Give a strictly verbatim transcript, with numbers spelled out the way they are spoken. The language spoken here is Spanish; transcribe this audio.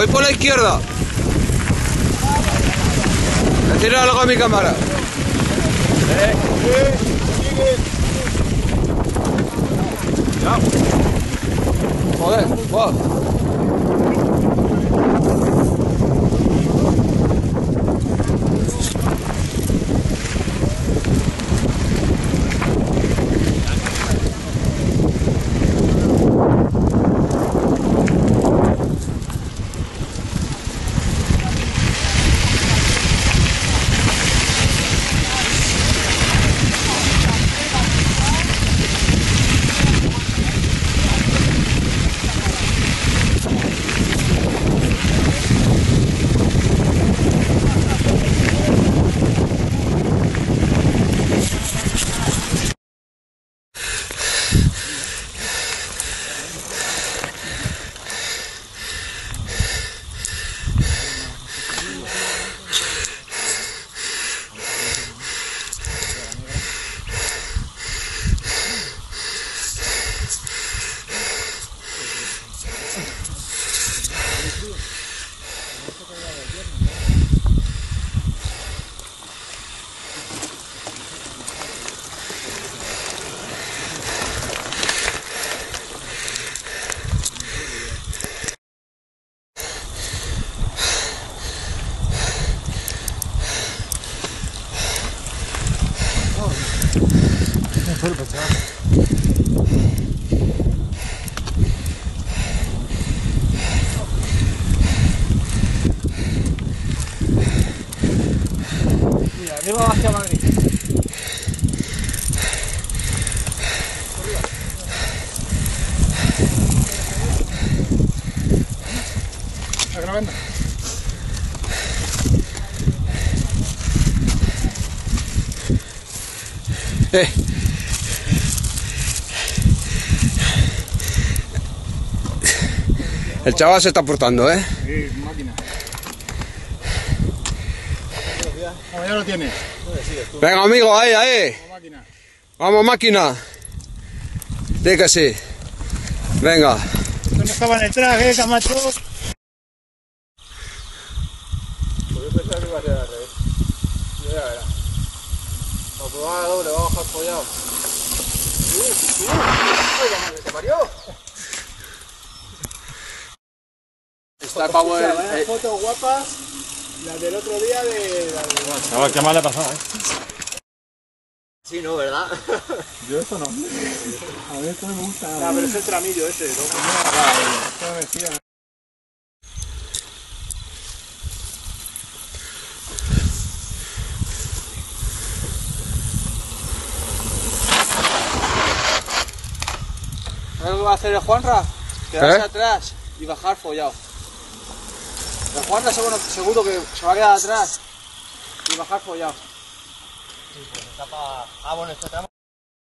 Voy por la izquierda. Decirle algo a mi cámara. Eh, eh, sigue. Ya. Joder, wow. Mira, arriba hacia Madrid. ¿Está grabando? Eh. El chaval se está portando, ¿eh? Sí, máquina. Como ya lo tienes. Venga, amigo, ahí, ahí. Como máquina. Vamos, máquina. Di que sí. Venga. Esto no estaba en el traje, Camacho. Pues yo pensaba que iba a ser al revés. Yo ya verás. Para probar a doble, va a bajar follado. ¡Uh! ¡Uh! ¡Ay, la madre, se parió! Está el pavo en... Vaya fotos guapas, las del otro día de... La de... Chaval, qué mal le ha pasado, ¿eh? Sí, no, ¿verdad? Yo esto no. A ver, esto me gusta. No, pero es el tramillo ese, ¿no? Esto me decía. ¿Sabes lo que va a hacer el Juanra? Quedarse ¿Eh? atrás y bajar follado. El Juanra seguro, seguro que se va a quedar atrás y bajar follado. Sí, pues está para... Ah, bueno, esto está...